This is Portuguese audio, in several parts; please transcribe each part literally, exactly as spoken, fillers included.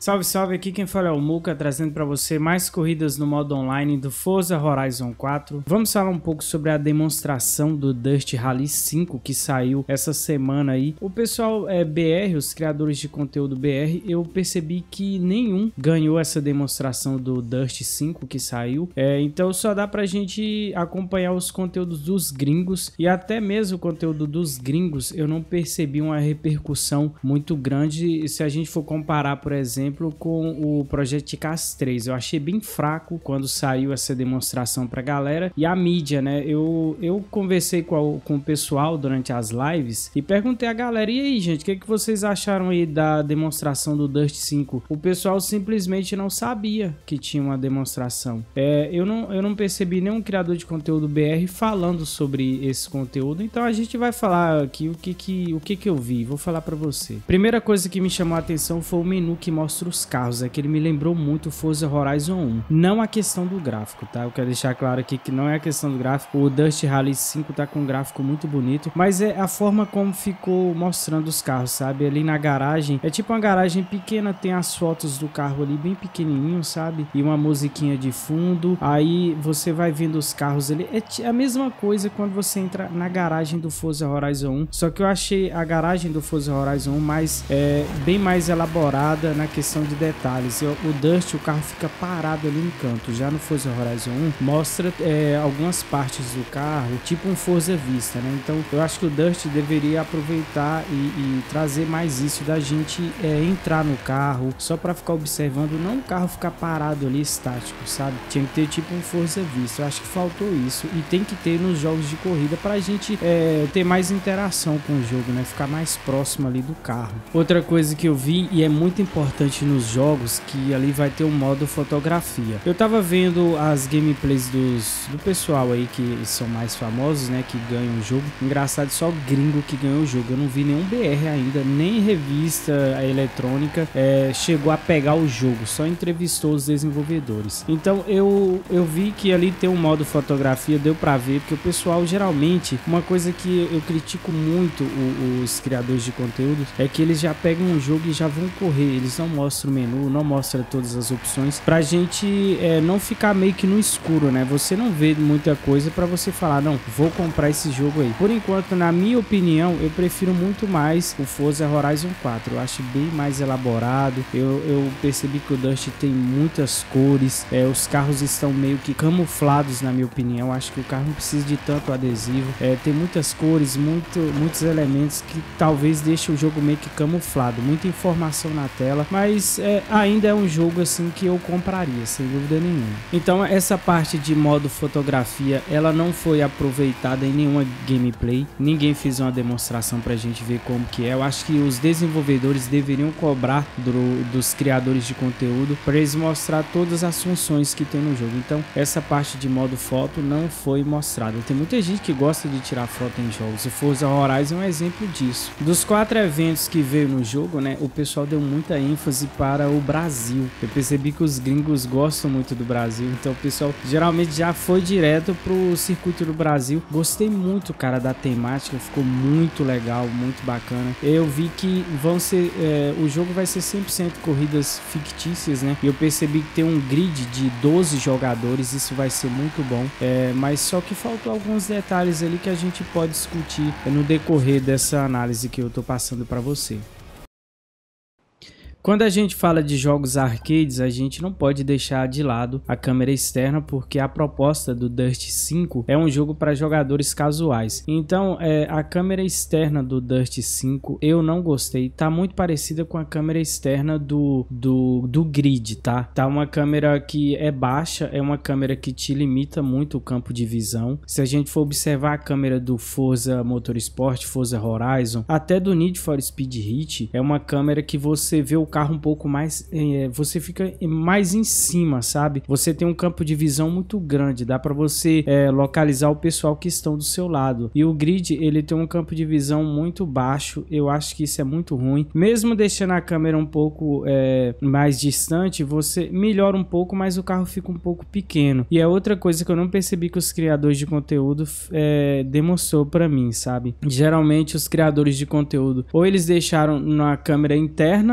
Salve, salve, aqui quem fala é o Muka, trazendo para você mais corridas no modo online do Forza Horizon quatro. Vamos falar um pouco sobre a demonstração do Dust Rally cinco que saiu essa semana aí. O pessoal é, B R, os criadores de conteúdo B R, eu percebi que nenhum ganhou essa demonstração do Dust cinco que saiu. É, então só dá pra gente acompanhar os conteúdos dos gringos, e até mesmo o conteúdo dos gringos eu não percebi uma repercussão muito grande se a gente for comparar, por exemplo, com o Project Cars três. Eu achei bem fraco quando saiu essa demonstração pra galera. E a mídia, né? Eu, eu conversei com, a, com o pessoal durante as lives e perguntei a galera, e aí, gente, o que, que vocês acharam aí da demonstração do Dust cinco? O pessoal simplesmente não sabia que tinha uma demonstração. É, eu, não, eu não percebi nenhum criador de conteúdo B R falando sobre esse conteúdo, então a gente vai falar aqui o que, que, o que, que eu vi. Vou falar pra você. Primeira coisa que me chamou a atenção foi o menu que mostra os carros, é que ele me lembrou muito Forza Horizon um, não a questão do gráfico, tá? Eu quero deixar claro aqui que não é a questão do gráfico. O Dust Rally cinco tá com um gráfico muito bonito, mas é a forma como ficou mostrando os carros, sabe? Ali na garagem, é tipo uma garagem pequena, tem as fotos do carro ali bem pequenininho, sabe? E uma musiquinha de fundo, aí você vai vendo os carros ali, é a mesma coisa quando você entra na garagem do Forza Horizon um, só que eu achei a garagem do Forza Horizon um mais, é, bem mais elaborada na questão de detalhes. O Dust, o carro fica parado ali no canto. Já no Forza Horizon um mostra é, algumas partes do carro, tipo um Forza Vista, né? Então eu acho que o Dust deveria aproveitar e, e trazer mais isso da gente é, entrar no carro só para ficar observando, não o carro ficar parado ali estático, sabe? Tinha que ter tipo um Forza Vista. Eu acho que faltou isso e tem que ter nos jogos de corrida pra gente é, ter mais interação com o jogo, né? Ficar mais próximo ali do carro. Outra coisa que eu vi, e é muito importante nos jogos, que ali vai ter um modo fotografia. Eu tava vendo as gameplays dos, do pessoal aí que são mais famosos, né, que ganham o jogo. Engraçado, só gringo que ganhou o jogo. Eu não vi nenhum B R ainda, nem revista eletrônica é, chegou a pegar o jogo, só entrevistou os desenvolvedores. Então eu, eu vi que ali tem um modo fotografia, deu pra ver, porque o pessoal geralmente, uma coisa que eu critico muito o, os criadores de conteúdo é que eles já pegam um jogo e já vão correr, eles não mostram o menu, não mostra todas as opções pra gente é, não ficar meio que no escuro, né? Você não vê muita coisa pra você falar, não, vou comprar esse jogo aí. Por enquanto, na minha opinião, eu prefiro muito mais o Forza Horizon quatro. Eu acho bem mais elaborado. Eu, eu percebi que o Dust tem muitas cores, é, os carros estão meio que camuflados, na minha opinião. Eu acho que o carro não precisa de tanto adesivo. É, tem muitas cores, muito, muitos elementos que talvez deixem o jogo meio que camuflado, muita informação na tela, mas é, ainda é um jogo assim que eu compraria, sem dúvida nenhuma. Então essa parte de modo fotografia, ela não foi aproveitada em nenhuma gameplay, ninguém fez uma demonstração pra gente ver como que é. Eu acho que os desenvolvedores deveriam cobrar do, dos criadores de conteúdo para eles mostrar todas as funções que tem no jogo. Então essa parte de modo foto não foi mostrada. Tem muita gente que gosta de tirar foto em jogos, o Forza Horizon é um exemplo disso. Dos quatro eventos que veio no jogo, né, o pessoal deu muita ênfase para o Brasil. Eu percebi que os gringos gostam muito do Brasil, então o pessoal geralmente já foi direto pro circuito do Brasil. Gostei muito, cara, da temática, ficou muito legal, muito bacana. Eu vi que vão ser, é, o jogo vai ser cem por cento corridas fictícias, né? E eu percebi que tem um grid de doze jogadores, isso vai ser muito bom. É, mas só que faltou alguns detalhes ali que a gente pode discutir no decorrer dessa análise que eu tô passando para você. Quando a gente fala de jogos arcades, a gente não pode deixar de lado a câmera externa, porque a proposta do Dust cinco é um jogo para jogadores casuais. Então, é, a câmera externa do Dust cinco eu não gostei. Tá muito parecida com a câmera externa do, do, do Grid, tá? Tá uma câmera que é baixa, é uma câmera que te limita muito o campo de visão. Se a gente for observar a câmera do Forza Motorsport, Forza Horizon, até do Need for Speed Heat, é uma câmera que você vê o carro um pouco mais, é, você fica mais em cima, sabe? Você tem um campo de visão muito grande, dá para você é, localizar o pessoal que estão do seu lado. E o Grid, ele tem um campo de visão muito baixo, eu acho que isso é muito ruim. Mesmo deixando a câmera um pouco é, mais distante, você melhora um pouco, mas o carro fica um pouco pequeno. E é outra coisa que eu não percebi que os criadores de conteúdo é, demonstrou para mim, sabe? Geralmente os criadores de conteúdo, ou eles deixaram na câmera interna, que é uma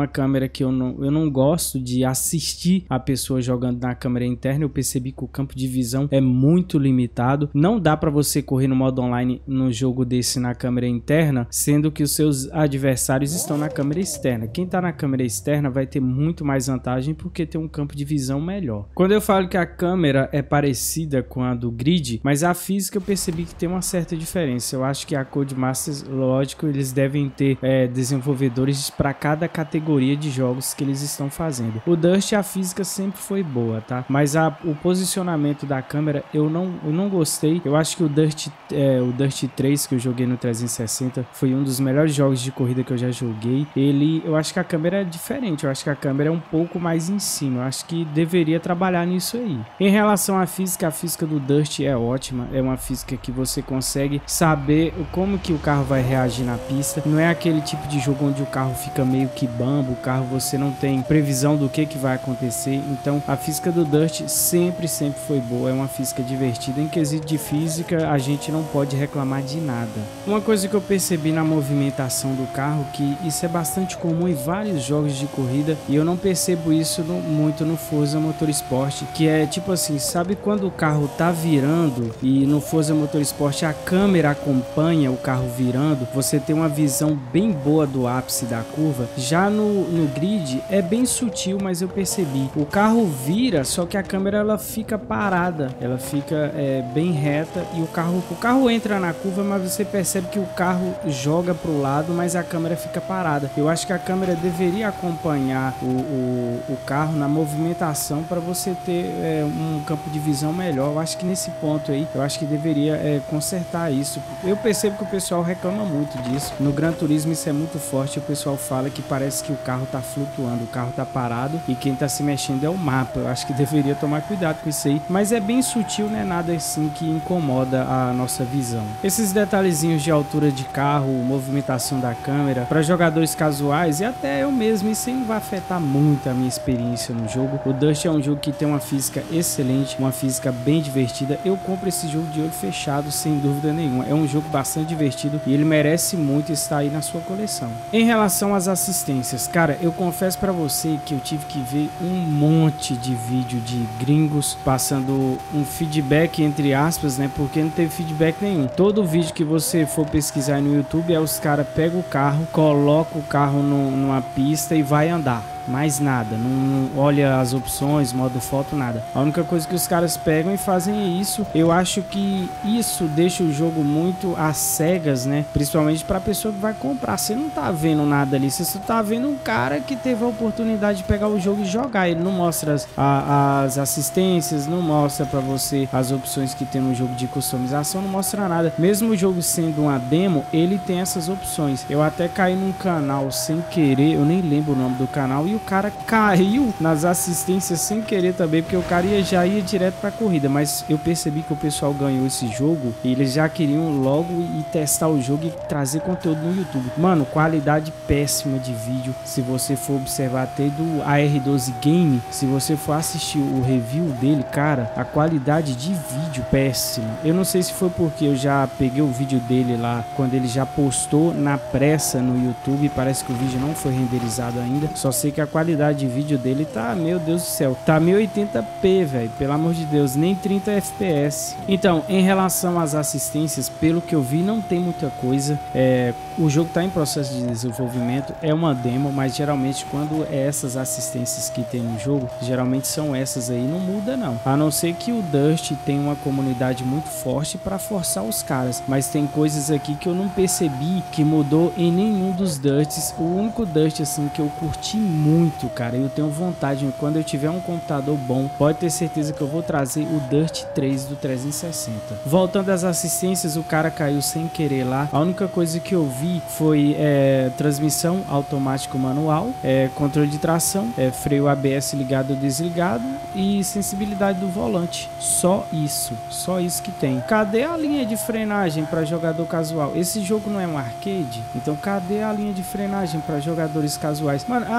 uma câmera que eu não, eu não gosto de assistir a pessoa jogando na câmera interna. Eu percebi que o campo de visão é muito limitado. Não dá para você correr no modo online no jogo desse na câmera interna, sendo que os seus adversários estão na câmera externa. Quem tá na câmera externa vai ter muito mais vantagem porque tem um campo de visão melhor. Quando eu falo que a câmera é parecida com a do Grid, mas a física eu percebi que tem uma certa diferença. Eu acho que a Codemasters, lógico, eles devem ter é, desenvolvedores para cada categoria de jogos que eles estão fazendo. O Dust, a física sempre foi boa, tá? Mas a, o posicionamento da câmera eu não, eu não gostei. Eu acho que o Dust, é, o Dust três que eu joguei no trezentos e sessenta foi um dos melhores jogos de corrida que eu já joguei. Ele, eu acho que a câmera é diferente. Eu acho que a câmera é um pouco mais em cima. Eu acho que deveria trabalhar nisso aí. Em relação à física, a física do Dust é ótima. É uma física que você consegue saber como que o carro vai reagir na pista. Não é aquele tipo de jogo onde o carro fica meio que bambo. O carro você não tem previsão do que que vai acontecer. Então a física do Dust sempre, sempre foi boa. É uma física divertida. Em quesito de física, a gente não pode reclamar de nada. Uma coisa que eu percebi na movimentação do carro, que isso é bastante comum em vários jogos de corrida, e eu não percebo isso no, muito no Forza Motorsport, que é tipo assim, sabe quando o carro tá virando e no Forza Motorsport a câmera acompanha o carro virando, você tem uma visão bem boa do ápice da curva. Já no, no Grid é bem sutil, mas eu percebi, o carro vira, só que a câmera ela fica parada, ela fica é, bem reta, e o carro, o carro entra na curva, mas você percebe que o carro joga pro lado, mas a câmera fica parada. Eu acho que a câmera deveria acompanhar o, o, o carro na movimentação para você ter é, um campo de visão melhor. Eu acho que nesse ponto aí, eu acho que deveria é, consertar isso. Eu percebo que o pessoal reclama muito disso. No Gran Turismo isso é muito forte, o pessoal fala que parece que o carro tá flutuando, o carro tá parado e quem tá se mexendo é o mapa. Eu acho que deveria tomar cuidado com isso aí, mas é bem sutil, não é nada assim que incomoda a nossa visão. Esses detalhezinhos de altura de carro, movimentação da câmera, para jogadores casuais e até eu mesmo, isso aí não vai afetar muito a minha experiência no jogo. O Dust é um jogo que tem uma física excelente, uma física bem divertida. Eu compro esse jogo de olho fechado sem dúvida nenhuma. É um jogo bastante divertido e ele merece muito estar aí na sua coleção. Em relação às assistências, cara, eu confesso para você que eu tive que ver um monte de vídeo de gringos passando um feedback entre aspas, né? Porque não teve feedback nenhum. Todo vídeo que você for pesquisar no YouTube é os caras pegam o carro, coloca o carro no, numa pista e vai andar. Mais nada, não olha as opções, modo foto, nada. A única coisa que os caras pegam e fazem é isso. Eu acho que isso deixa o jogo muito às cegas, né? Principalmente pra pessoa que vai comprar. Você não tá vendo nada ali, você só tá vendo um cara que teve a oportunidade de pegar o jogo e jogar. Ele não mostra as, a, as assistências, não mostra pra você as opções que tem no jogo de customização, não mostra nada. Mesmo o jogo sendo uma demo, ele tem essas opções. Eu até caí num canal sem querer, eu nem lembro o nome do canal, e o cara caiu nas assistências sem querer também, porque o cara ia, já ia direto pra corrida, mas eu percebi que o pessoal ganhou esse jogo e eles já queriam logo ir testar o jogo e trazer conteúdo no YouTube. Mano, qualidade péssima de vídeo. Se você for observar até do A R doze Game, se você for assistir o review dele, cara, a qualidade de vídeo péssima. Eu não sei se foi porque eu já peguei o vídeo dele lá quando ele já postou na pressa no YouTube, parece que o vídeo não foi renderizado ainda, só sei que a qualidade de vídeo dele tá, meu Deus do céu, tá mil e oitenta p, velho, pelo amor de Deus, nem trinta F P S. Então, em relação às assistências, pelo que eu vi, não tem muita coisa. É, o jogo tá em processo de desenvolvimento, é uma demo, mas geralmente quando é essas assistências que tem no jogo, geralmente são essas aí, não muda não. A não ser que o Dust tem uma comunidade muito forte para forçar os caras, mas tem coisas aqui que eu não percebi que mudou em nenhum dos Dusts. O único Dust assim que eu curti muito muito, cara, eu tenho vontade, quando eu tiver um computador bom, pode ter certeza que eu vou trazer o Dust três do trezentos e sessenta. Voltando às assistências, o cara caiu sem querer lá. A única coisa que eu vi foi é, transmissão automático manual, é, controle de tração, é, freio A B S ligado ou desligado e sensibilidade do volante. Só isso, só isso que tem. Cadê a linha de frenagem para jogador casual? Esse jogo não é um arcade? Então cadê a linha de frenagem para jogadores casuais? Mano, ah, beleza,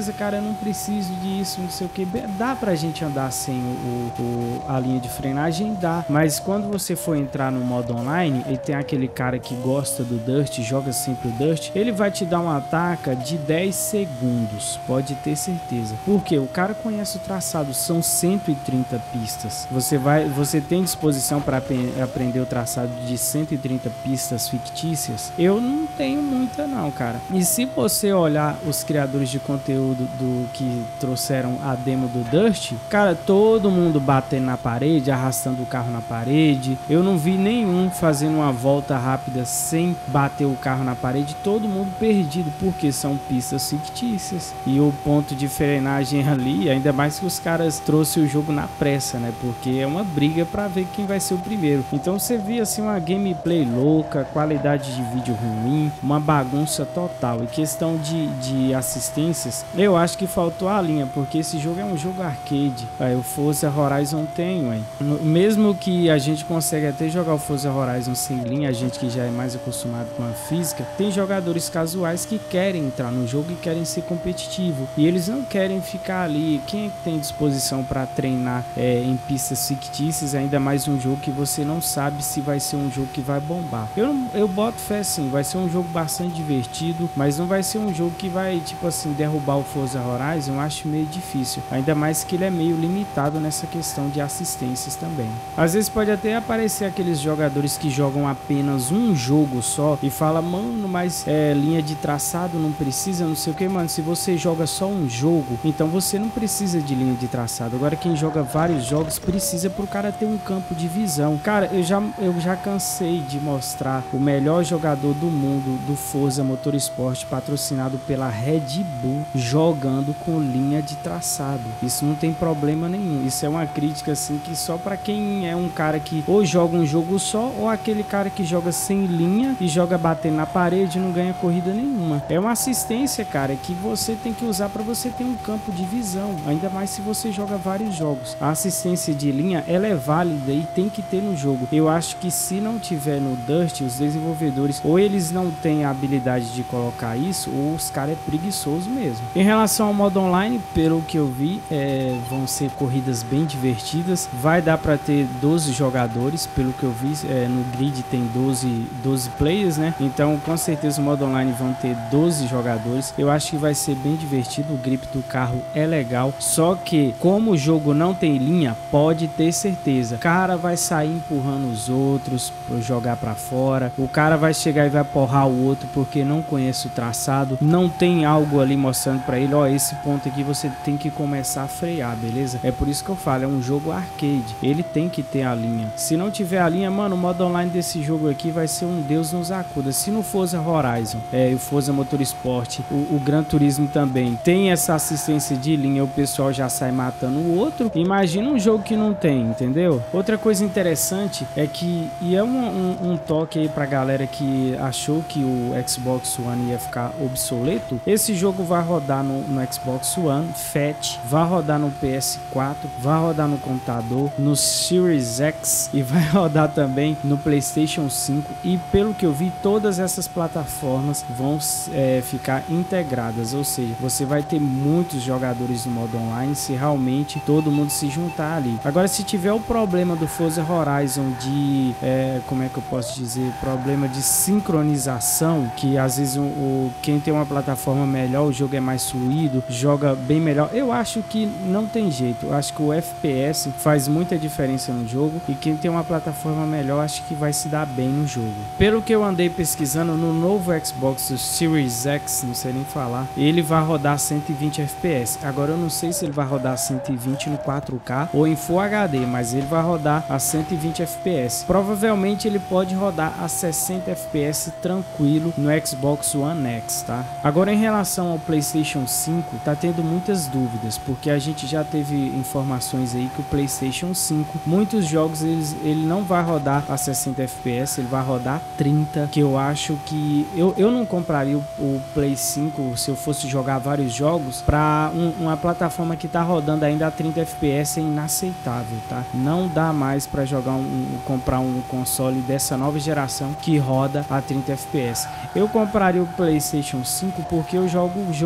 beleza, cara, eu não preciso disso, não sei o que. Dá pra gente andar sem o, o, a linha de frenagem? Dá. Mas quando você for entrar no modo online e tem aquele cara que gosta do Dust, joga sempre o Dust, ele vai te dar uma ataca de dez segundos, pode ter certeza. Porque o cara conhece o traçado, são cento e trinta pistas. Você vai, você tem disposição para aprender o traçado de cento e trinta pistas fictícias? Eu não tenho muita não, cara. E se você olhar os criadores de conteúdo do que trouxeram a demo do Dust, cara, todo mundo batendo na parede, arrastando o carro na parede. Eu não vi nenhum fazendo uma volta rápida sem bater o carro na parede. Todo mundo perdido, porque são pistas fictícias. E o ponto de frenagem ali, ainda mais que os caras trouxeram o jogo na pressa, né? Porque é uma briga para ver quem vai ser o primeiro. Então você via assim uma gameplay louca, qualidade de vídeo ruim, uma bagunça total. E questão de, de assistências, eu acho que faltou a linha, porque esse jogo é um jogo arcade. Aí o Forza Horizon tem, ué. Mesmo que a gente consegue até jogar o Forza Horizon sem linha, a gente que já é mais acostumado com a física, tem jogadores casuais que querem entrar no jogo e querem ser competitivo. E eles não querem ficar ali. Quem é que tem disposição para treinar é, em pistas fictícias, ainda mais um jogo que você não sabe se vai ser um jogo que vai bombar? Eu, eu boto fé sim, vai ser um jogo bastante divertido, mas não vai ser um jogo que vai, tipo assim, derrubar o Forza Horizon. Eu acho meio difícil, ainda mais que ele é meio limitado nessa questão de assistências também. Às vezes pode até aparecer aqueles jogadores que jogam apenas um jogo só e fala, mano, mas é, linha de traçado não precisa, não sei o que, mano. Se você joga só um jogo, então você não precisa de linha de traçado. Agora quem joga vários jogos precisa pro cara ter um campo de visão. Cara, eu já, eu já cansei de mostrar o melhor jogador do mundo do Forza Motorsport, patrocinado pela Red Bull, jogando com linha de traçado. Isso não tem problema nenhum. Isso é uma crítica assim que só para quem é um cara que ou joga um jogo só, ou aquele cara que joga sem linha e joga batendo na parede e não ganha corrida nenhuma. É uma assistência, cara, que você tem que usar para você ter um campo de visão, ainda mais se você joga vários jogos. A assistência de linha, ela é válida e tem que ter no jogo. Eu acho que se não tiver no Dust, os desenvolvedores ou eles não têm a habilidade de colocar isso, ou os caras é preguiçoso mesmo. Em relação ao modo online, pelo que eu vi, é, vão ser corridas bem divertidas. Vai dar para ter doze jogadores, pelo que eu vi, é, no grid tem doze, doze players, né? Então com certeza o modo online vão ter doze jogadores. Eu acho que vai ser bem divertido. O grip do carro é legal, só que como o jogo não tem linha, pode ter certeza, o cara vai sair empurrando os outros para jogar para fora. O cara vai chegar e vai porrar o outro porque não conhece o traçado, não tem algo ali mostrando para ele, ó, esse ponto aqui você tem que começar a frear, beleza? É por isso que eu falo, é um jogo arcade, ele tem que ter a linha. Se não tiver a linha, mano, o modo online desse jogo aqui vai ser um Deus nos acuda. Se não Forza Horizon, é, o Forza Motorsport, o, o Gran Turismo também tem essa assistência de linha, o pessoal já sai matando o outro. Imagina um jogo que não tem, entendeu? Outra coisa interessante é que, e é um, um, um toque aí pra galera que achou que o Xbox One ia ficar obsoleto, esse jogo vai rodar no, no Xbox One Fat, vai rodar no P S quatro, vai rodar no computador, no Series X e vai rodar também no PlayStation cinco. E pelo que eu vi, todas essas plataformas vão é, ficar integradas, ou seja, você vai ter muitos jogadores no modo online se realmente todo mundo se juntar ali. Agora, se tiver o problema do Forza Horizon de, é, como é que eu posso dizer, problema de sincronização, que às vezes o, o, quem tem uma plataforma melhor, o jogo é mais fluido, joga bem melhor, eu acho que não tem jeito. Eu acho que o F P S faz muita diferença no jogo e quem tem uma plataforma melhor, acho que vai se dar bem no jogo. Pelo que eu andei pesquisando, no novo Xbox Series X, não sei nem falar, ele vai rodar cento e vinte F P S. Agora eu não sei se ele vai rodar cento e vinte no quatro K ou em Full H D, mas ele vai rodar a cento e vinte F P S. Provavelmente ele pode rodar a sessenta F P S tranquilo no Xbox One X, tá? Agora, em relação ao PlayStation cinco, tá tendo muitas dúvidas, porque a gente já teve informações aí que o PlayStation cinco, muitos jogos eles, ele não vai rodar a sessenta F P S, ele vai rodar trinta, que eu acho que eu, eu não compraria o, o Play cinco se eu fosse jogar vários jogos para um, uma plataforma que tá rodando ainda a trinta F P S. É inaceitável, tá? Não dá mais para jogar um, um comprar um console dessa nova geração que roda a trinta F P S. Eu compraria o PlayStation cinco porque eu jogo o jogo de corrida.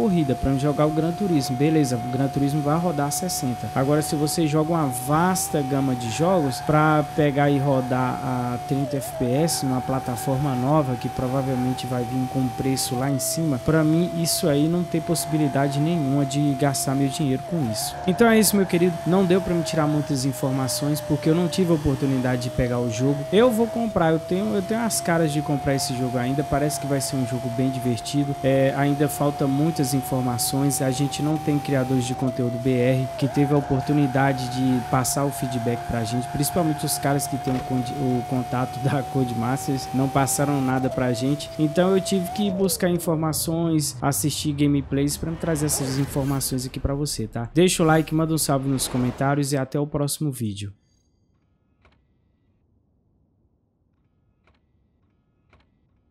corrida, para jogar o Gran Turismo, beleza, o Gran Turismo vai rodar sessenta. Agora, se você joga uma vasta gama de jogos para pegar e rodar a trinta F P S numa plataforma nova que provavelmente vai vir com preço lá em cima, para mim isso aí não tem possibilidade nenhuma de gastar meu dinheiro com isso. Então é isso, meu querido, não deu para me tirar muitas informações porque eu não tive a oportunidade de pegar o jogo. Eu vou comprar, eu tenho, eu tenho as caras de comprar esse jogo ainda, parece que vai ser um jogo bem divertido, é, ainda falta muitas informações, a gente não tem criadores de conteúdo B R que teve a oportunidade de passar o feedback pra gente, principalmente os caras que tem o, o contato da Codemasters, não passaram nada pra gente, então eu tive que buscar informações, assistir gameplays para trazer essas informações aqui pra você, tá? Deixa o like, manda um salve nos comentários e até o próximo vídeo.